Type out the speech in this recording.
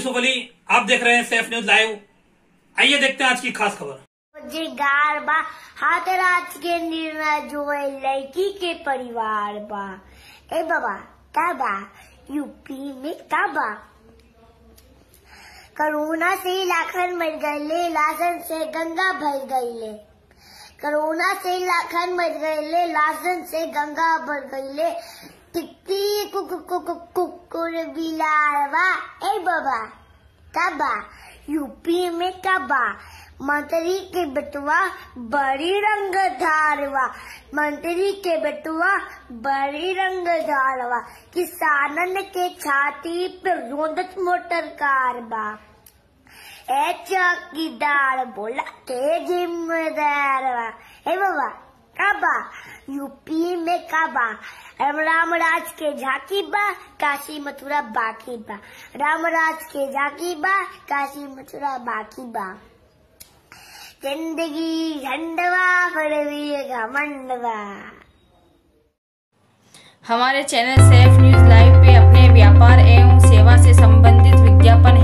यूसुफ अली, आप देख रहे हैं सैफ न्यूज लाइव। आइए देखते हैं आज की खास खबर। हाथ राज के निर्णय जो है लड़की के परिवार बा। ए बाबा का बा यूपी में का बा कोरोना से लाखन मर गए, लाशन से गंगा भर गईले। कोरोना से लाखन मर गए, लाशन से गंगा भर गईले। टिक्की कुकुर बिलारवा। ए बाबा कबा यूपी में कबा मंत्री के बेटुआ बड़ी रंगधारवा। मंत्री के बेटुआ बड़ी रंगधारवा। किसानन के छाती पे रोंदत मोटर कार बा। ए चौकीदार बोला के जिम्मेदार बा। ए बाबा कबा यूपी में कबा रामराज के झांकी बा, काशी मथुरा बाकी बा। रामराज के झांकी बा, काशी मथुरा बाकी बा। जिंदगी झंडवा फड़वी घमंडवा। हमारे चैनल सैफ न्यूज लाइव पे अपने व्यापार एवं सेवा से संबंधित विज्ञापन